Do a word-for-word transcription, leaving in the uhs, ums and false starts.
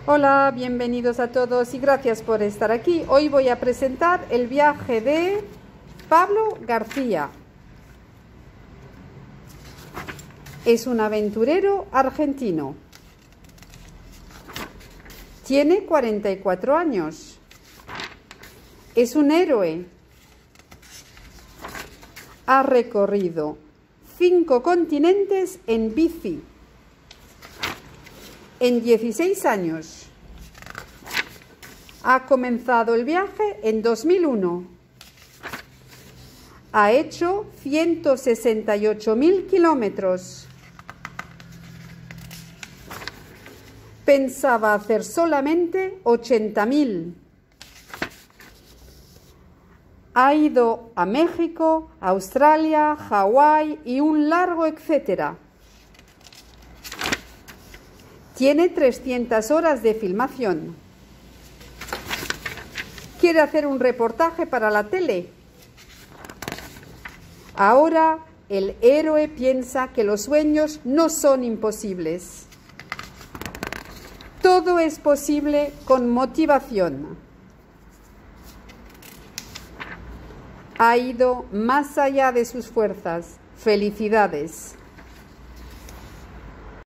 Hola, bienvenidos a todos y gracias por estar aquí. Hoy voy a presentar el viaje de Pablo García. Es un aventurero argentino. Tiene cuarenta y cuatro años. Es un héroe. Ha recorrido cinco continentes en bici. En dieciséis años. Ha comenzado el viaje en dos mil uno. Ha hecho ciento sesenta y ocho mil kilómetros. Pensaba hacer solamente ochenta mil. Ha ido a México, Australia, Hawái y un largo etcétera. Tiene trescientas horas de filmación. ¿Quiere hacer un reportaje para la tele? Ahora el héroe piensa que los sueños no son imposibles. Todo es posible con motivación. Ha ido más allá de sus fuerzas. Felicidades.